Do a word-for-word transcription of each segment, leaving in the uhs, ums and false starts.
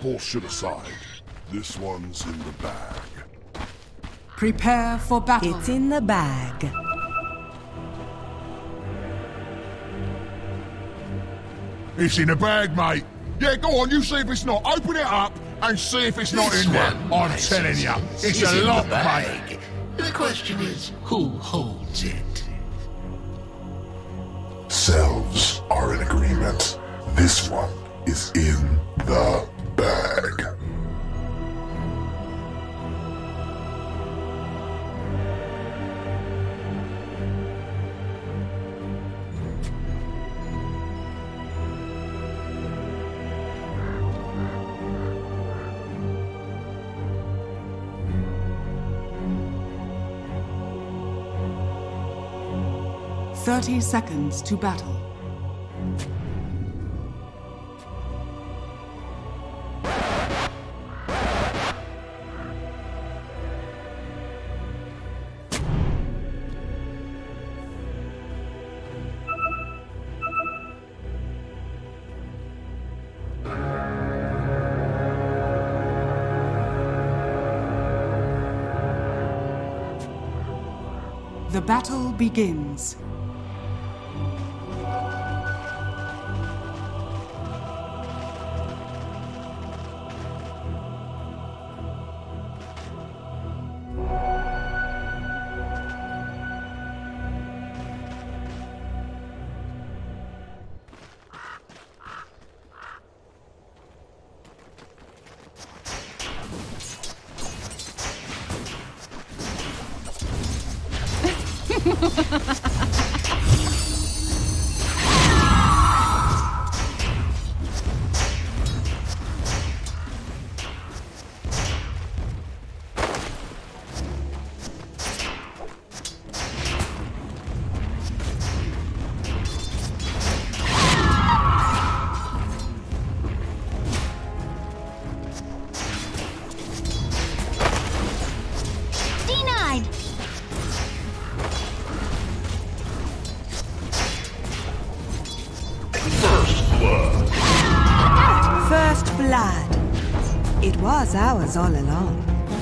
Bullshit aside, this one's in the bag. Prepare for battle. It's in the bag. It's in the bag, mate. Yeah, go on, you see if it's not. Open it up and see if it's not This in there. one, I'm my telling you, senses, it's is a in lot, the mate. bag. The question is, who holds it? Selves are in agreement. This one is in the bag. Thirty seconds to battle. The battle begins. First blood. It was ours all along.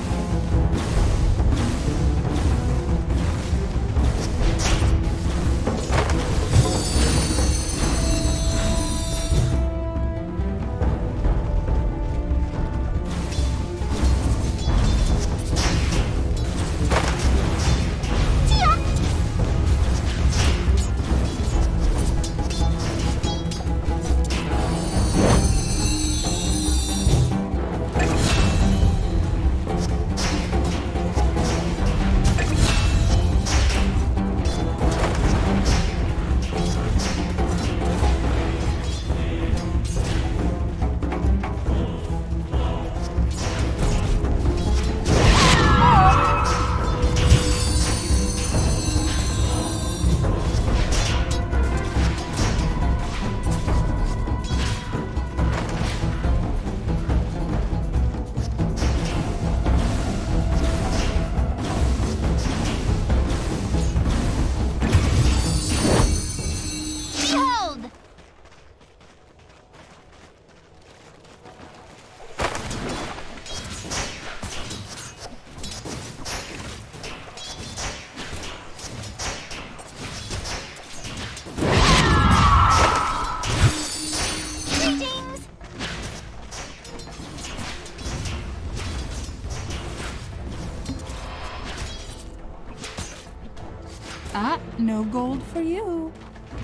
Ah, no gold for you.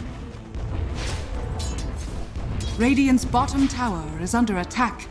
Radiant's bottom tower is under attack.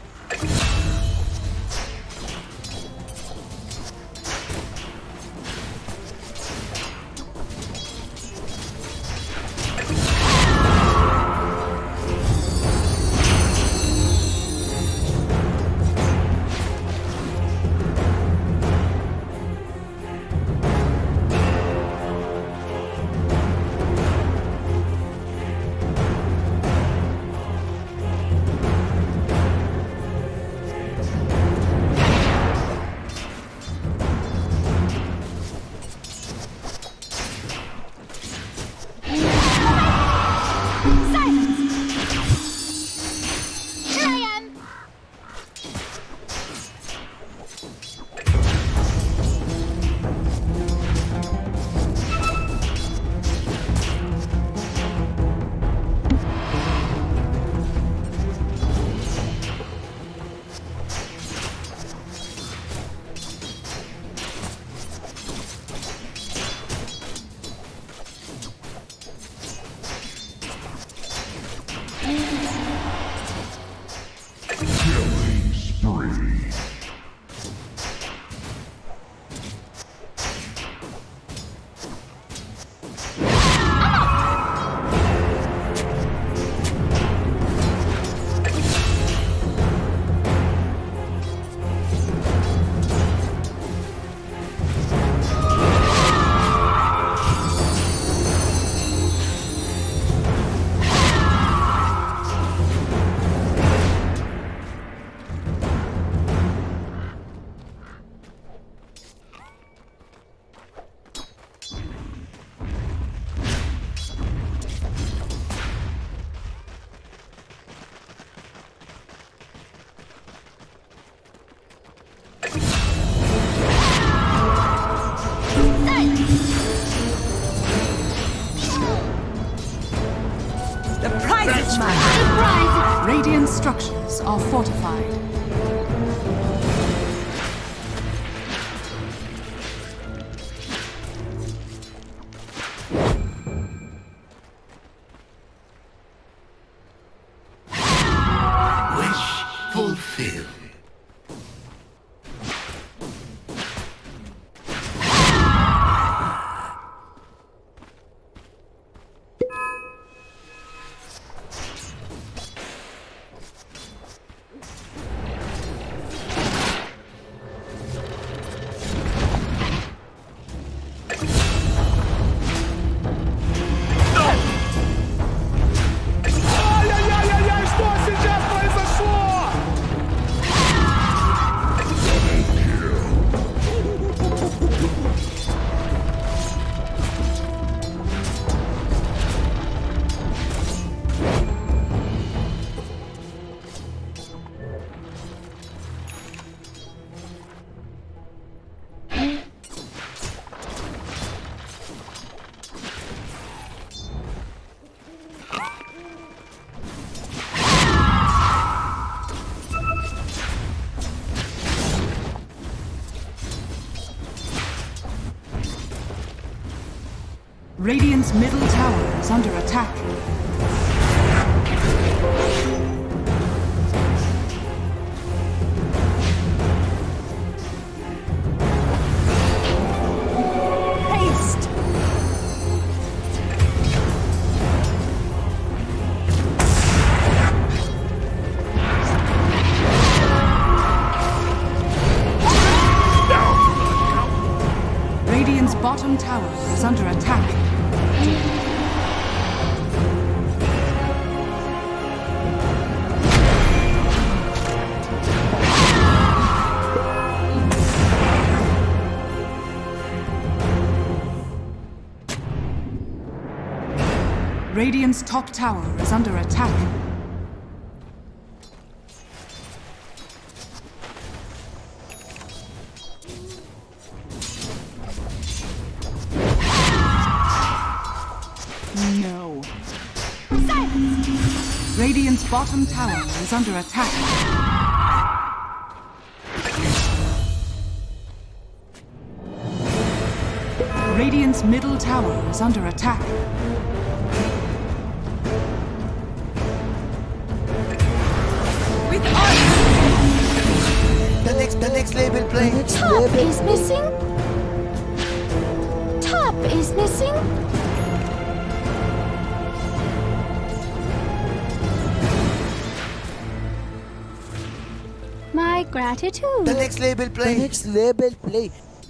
Radiant structures are fortified. Wish fulfilled. Radiant's middle tower is under attack. Haste! Radiant's bottom tower is under attack. Radiant's top tower is under attack. No. Radiant's bottom tower is under attack. Radiant's middle tower is under attack. With us! The next, the next label play. Top is missing. Top is missing. My gratitude. The next label play. The next label play.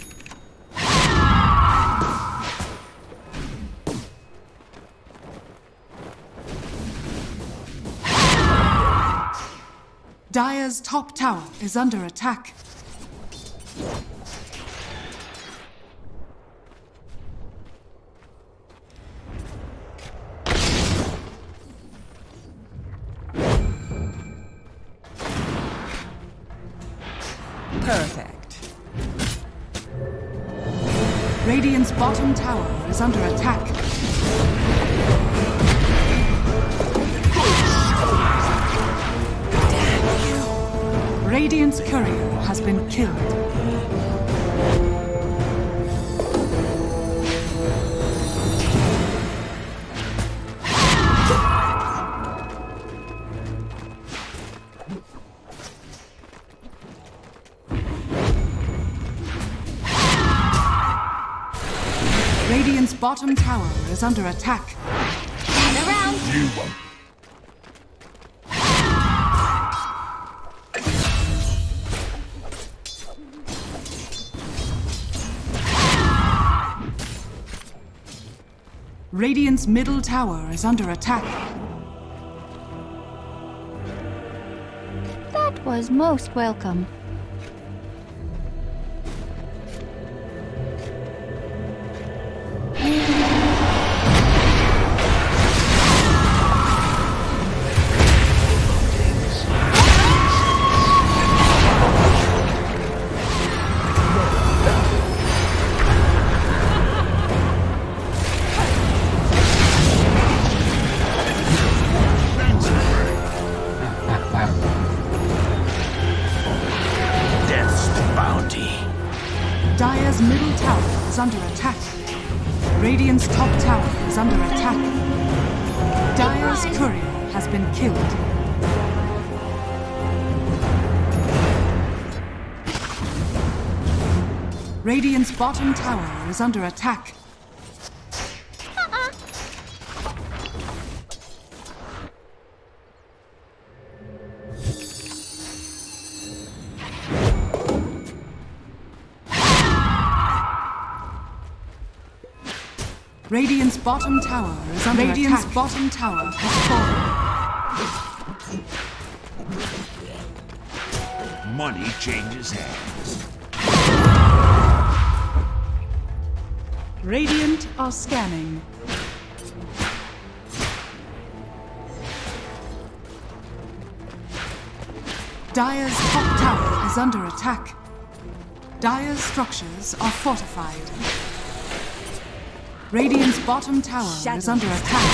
Dire's top tower is under attack. Perfect. Radiant's bottom tower is under attack. Radiant's courier has been killed. Radiant's bottom tower is under attack. Gather round. You won't. Radiant's middle tower is under attack. That was most welcome. Dire's middle tower is under attack. Radiant's top tower is under attack. Dire's courier has been killed. Radiant's bottom tower is under attack. Radiant's bottom tower is under Radiant's attack. Radiant's bottom tower has fallen. Money changes hands. Radiant are scanning. Dire's top tower is under attack. Dire's structures are fortified. Radiant's bottom tower Shadow. is under attack.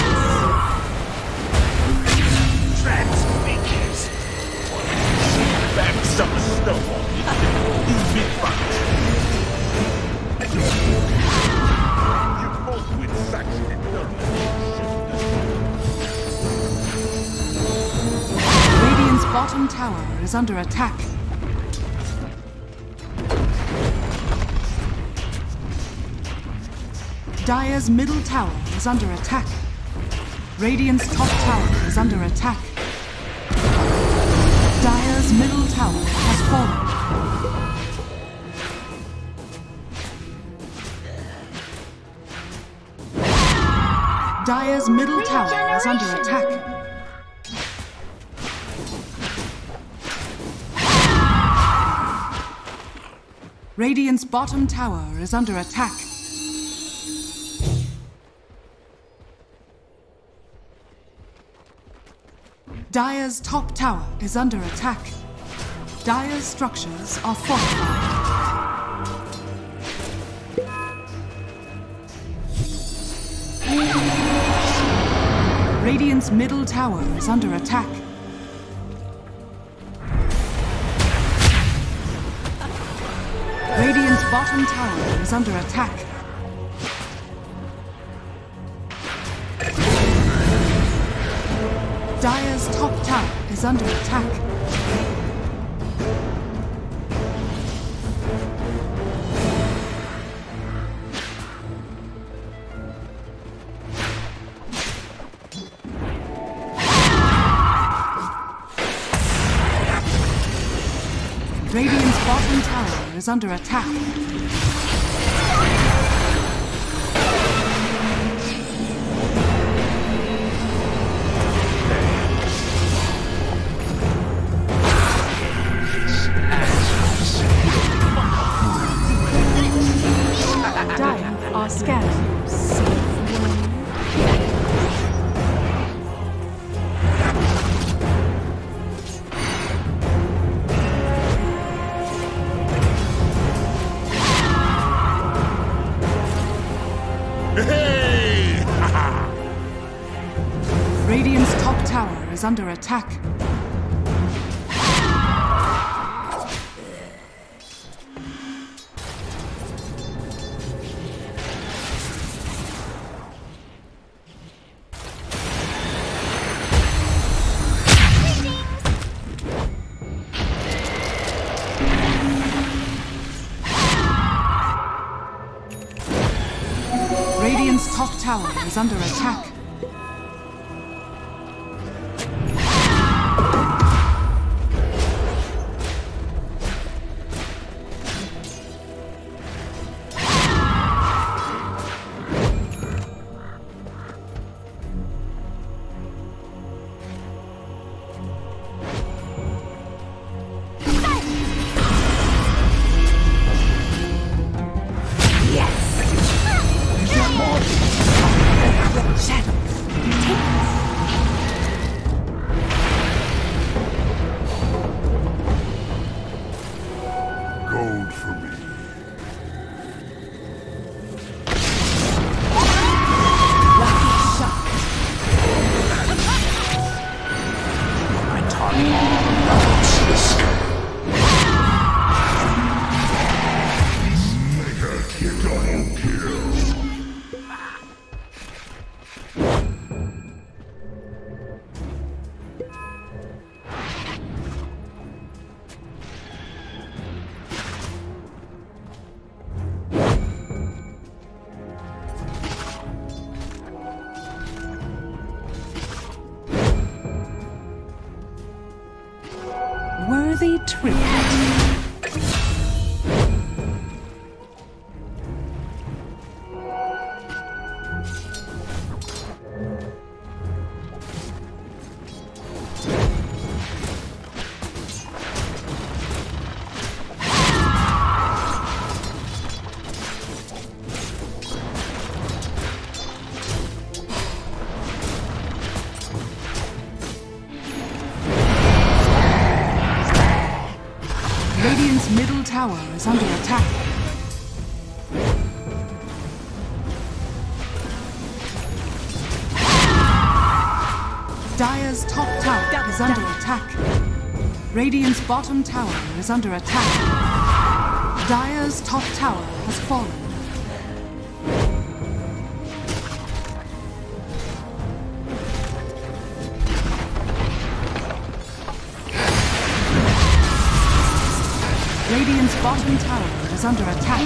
Transfigures. Back some snow on you. Big fight. You both with such Radiant's bottom tower is under attack. Dire's middle tower is under attack. Radiant's top tower is under attack. Dire's middle tower has fallen. Dire's middle tower is under attack. Radiant's bottom tower is under attack. Dire's top tower is under attack. Dire's structures are fortified. Radiant's middle tower is under attack. Radiant's bottom tower is under attack. Dire's top tower is under attack. Radiant's bottom tower is under attack. Dire are scanning. Hey! Radiant's top tower is under attack. Radiant's top tower is under attack. Shadow. tribute. Radiant's middle tower is under attack. Dire's top tower is under attack. Radiant's bottom tower is under attack. Dire's top tower has fallen. Radiant's bottom tower is under attack.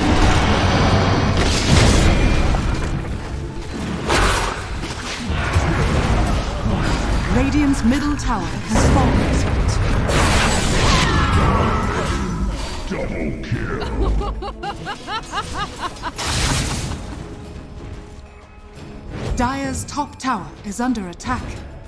Radiant's middle tower has fallen. Double kill. Dire's top tower is under attack.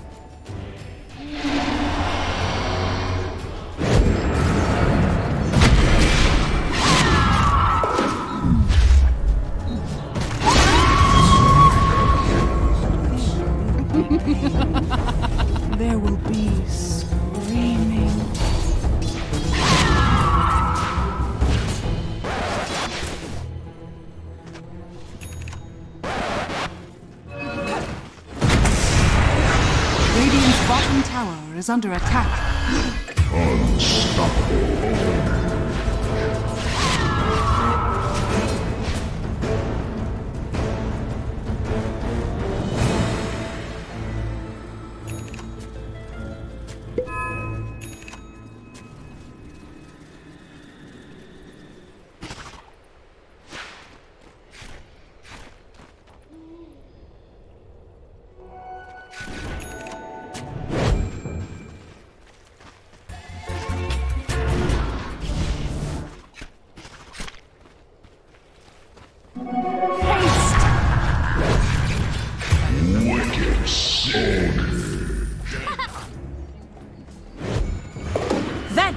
There will be screaming. Radiant's bottom tower is under attack. Unstoppable. Wicked sword. Then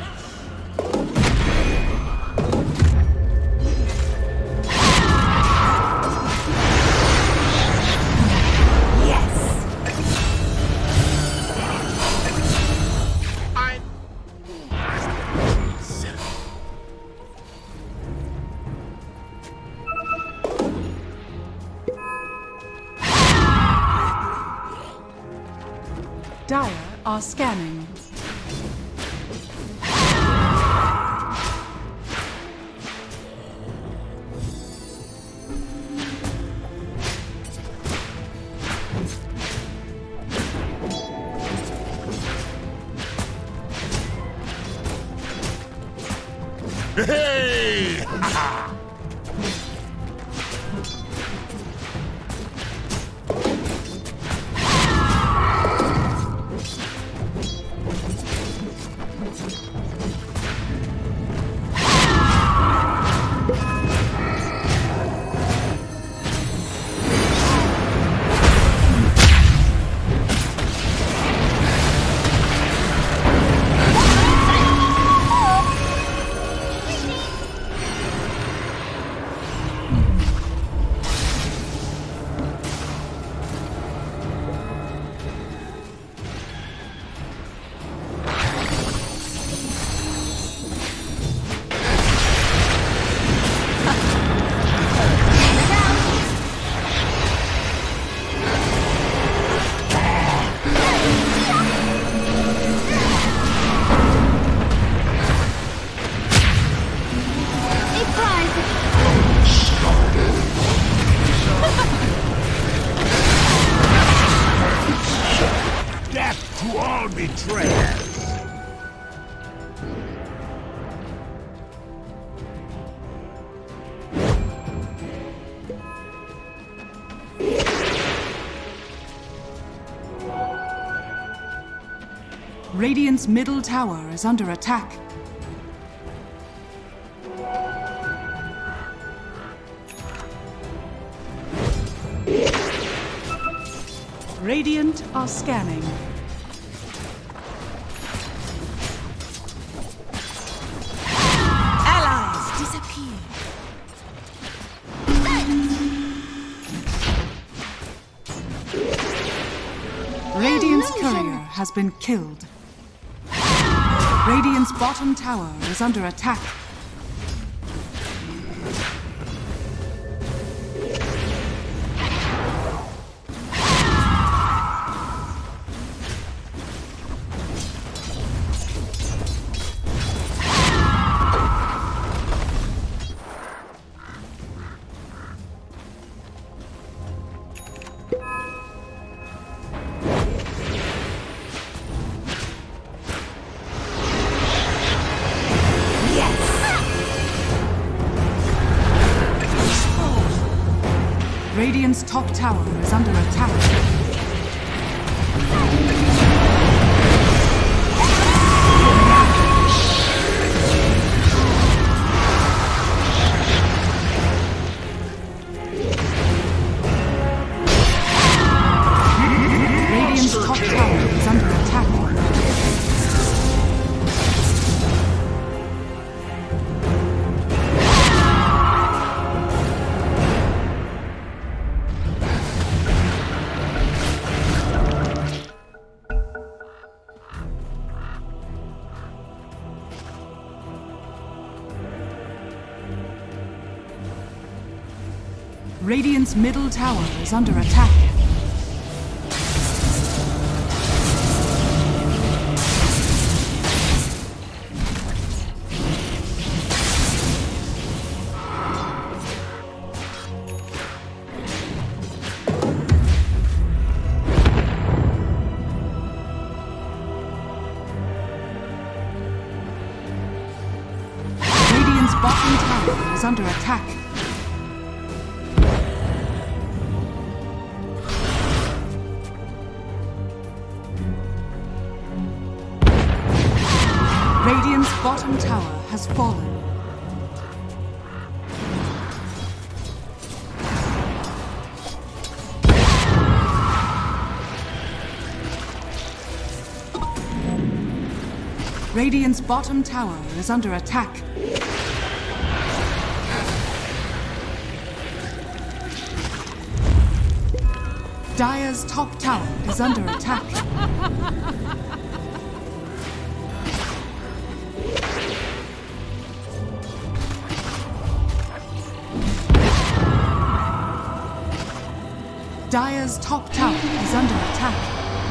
Dire are scanning. Hey! To all betrayers! Radiant's middle tower is under attack. Radiant are scanning. Allies disappear. Radiant's courier has been killed. Radiant's bottom tower is under attack. Radiant's top tower is under attack. Radiant's top tower is under attack. Radiant's middle tower is under attack. Radiant's bottom tower is under attack. Radiant's bottom tower has fallen. Radiant's bottom tower is under attack. Dire's top tower is under attack. Dire's top tower is under attack.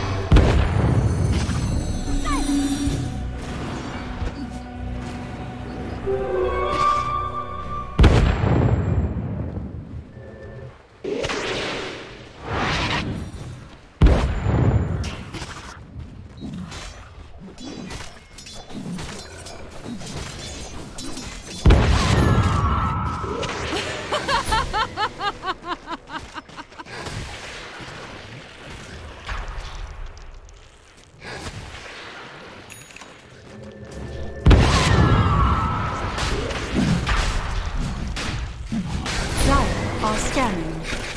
Are scanning.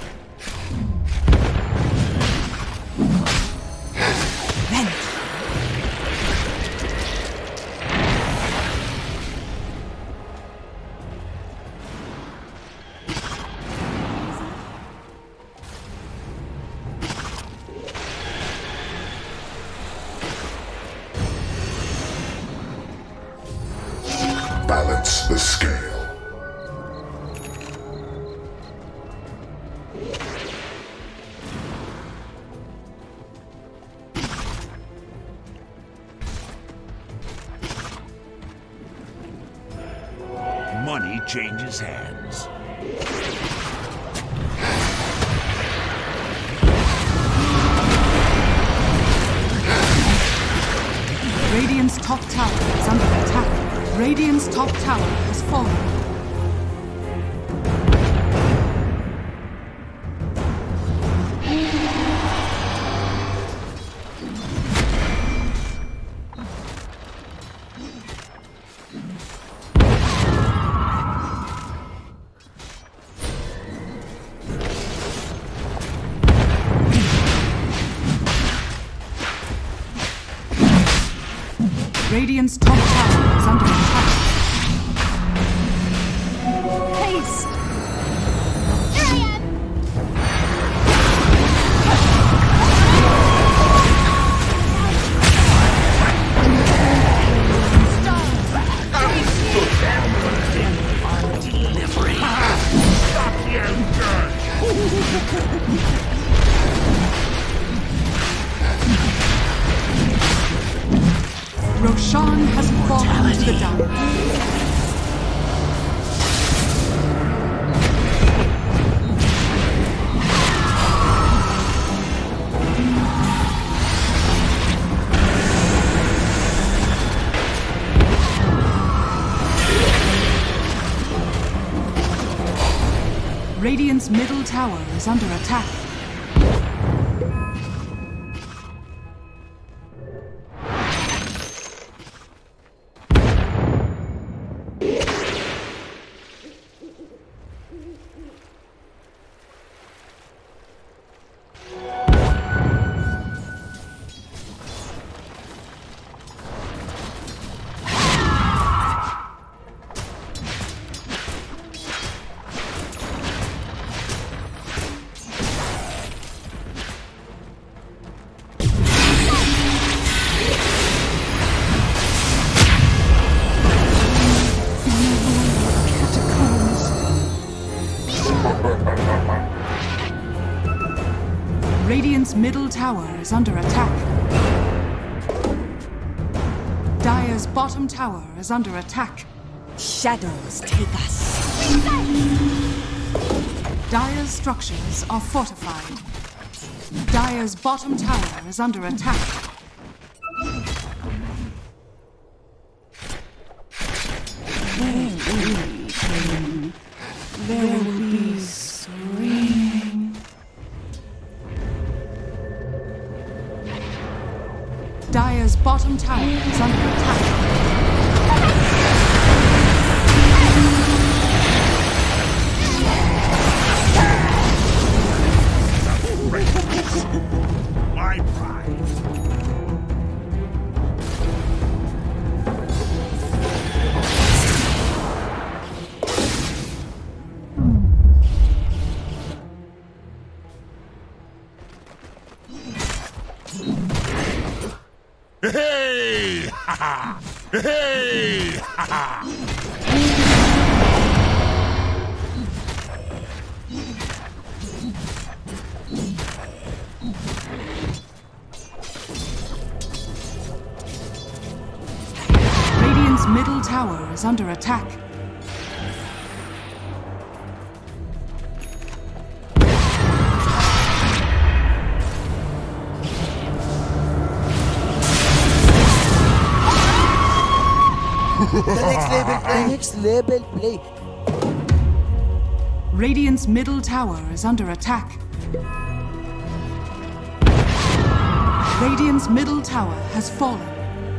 Vent. Balance the scale. Money changes hands. Radiant's top tower is under attack. Radiant's top tower has fallen. Radiant's top tower is under attack. Haste! Here I am! Roshan has fallen to the Dire. Radiant's middle tower is under attack. Radiant's middle tower is under attack. Dire's bottom tower is under attack. Shadows take us. Dire's structures are fortified. Dire's bottom tower is under attack. There will be serene. Dire's bottom tower is under attack. My pride. Hey! Ha ha! Hey! Ha ha! Radiant's middle tower is under attack. The next label play. The next label play. Radiant's middle tower is under attack. Radiant's middle tower has fallen.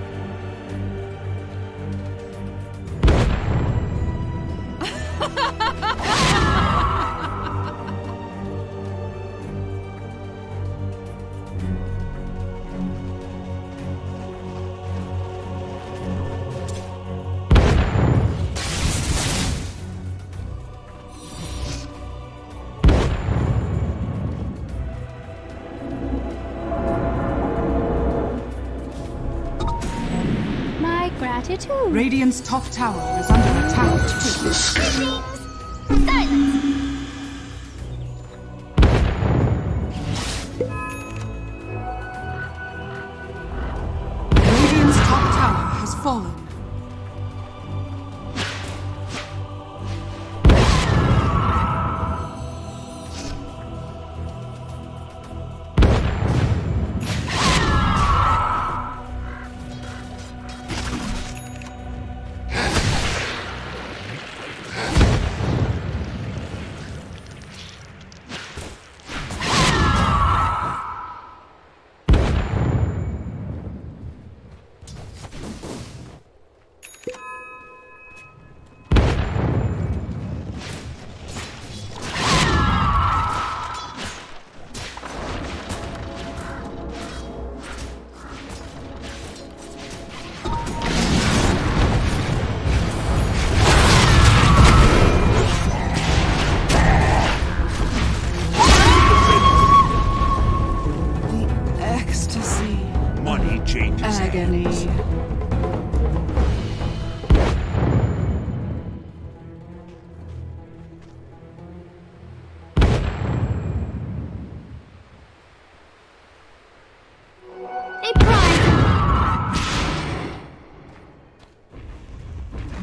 Gratitude. Radiant's top tower is under attack. Silence. Radiant's top tower has fallen.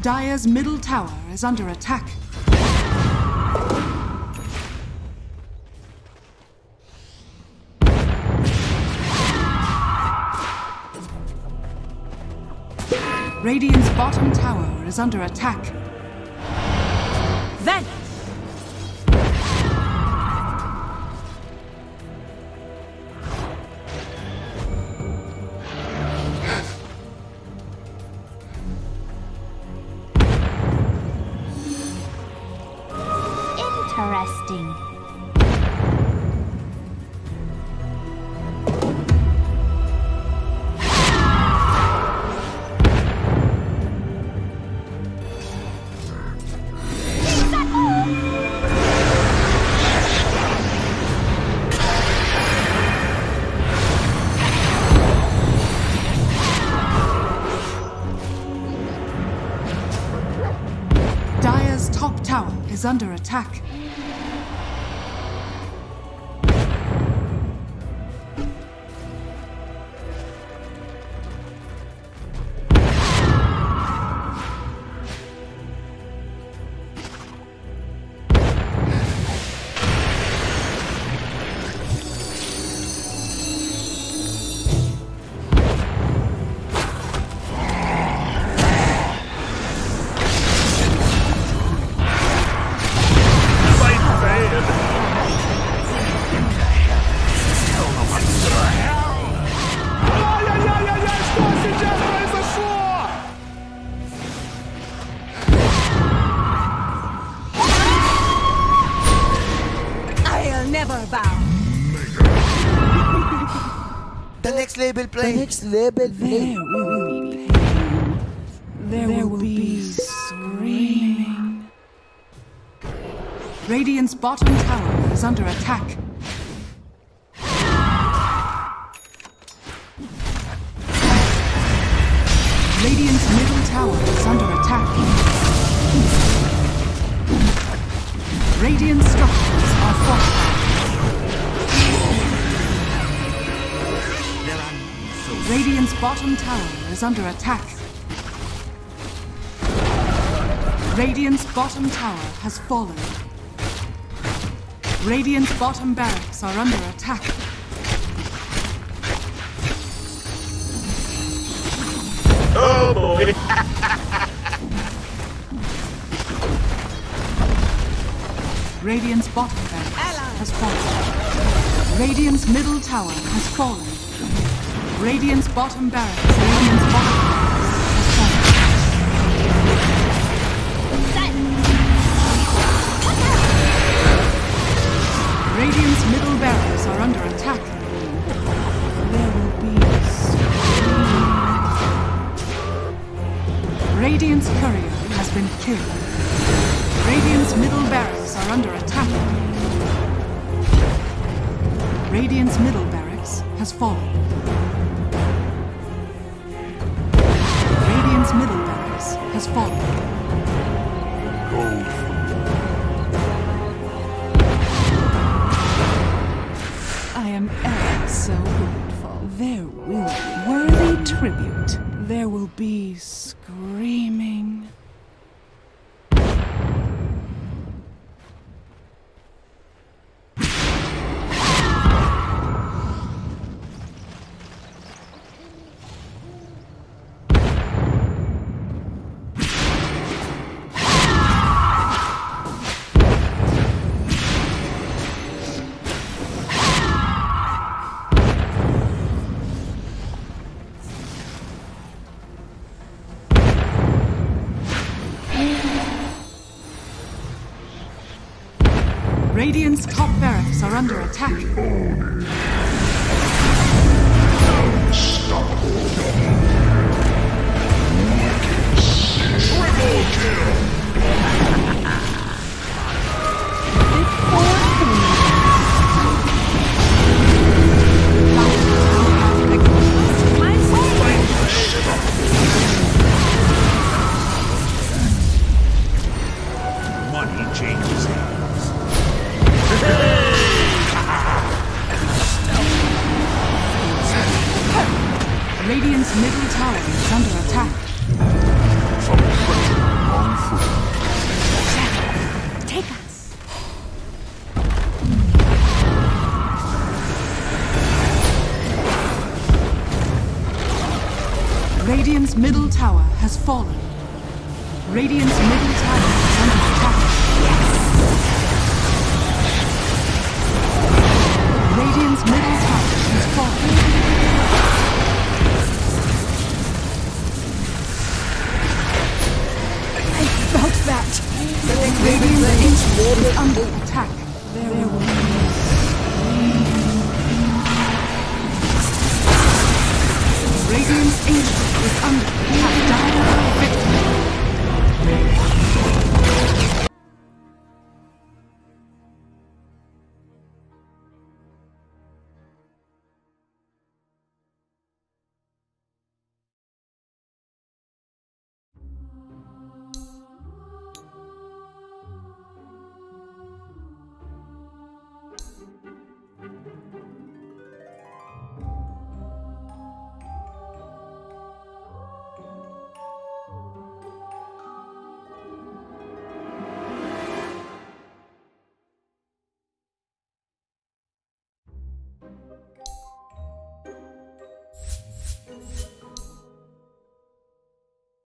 Dire's middle tower is under attack. Radiant's bottom tower is under attack. Then! Interesting. Dire's top tower is under attack. Never bow. The next label play. The next label play. There will be pain. There, there will be screaming. Radiant's bottom tower is under attack. Radiant's middle tower is under attack. Radiant structures are fortified. Radiant's bottom tower is under attack. Radiant's bottom tower has fallen. Radiant's bottom barracks are under attack. Oh boy! Radiant's bottom barracks has fallen. Radiant's middle tower has fallen. Radiant's bottom barracks, Radiant's bottom barracks has fallen. Radiant's middle barracks are under attack. There will be screaming. Radiant's courier has been killed. Radiant's middle barracks are under attack. Radiant's middle barracks has fallen. Radiant's middle barracks has fallen. Gold. I am ever so grateful. There will be worthy tribute. There will be screaming. Radiant's top barracks are under attack. Money changes hands. Radiant's middle tower is under attack. From pressure. Take us. Radiant's middle tower has fallen. Radiant's middle tower is under attack. Radiant's middle tower has fallen. I felt that. Radiant's ancient is under attack. There will be. Radiant's ancient is under attack.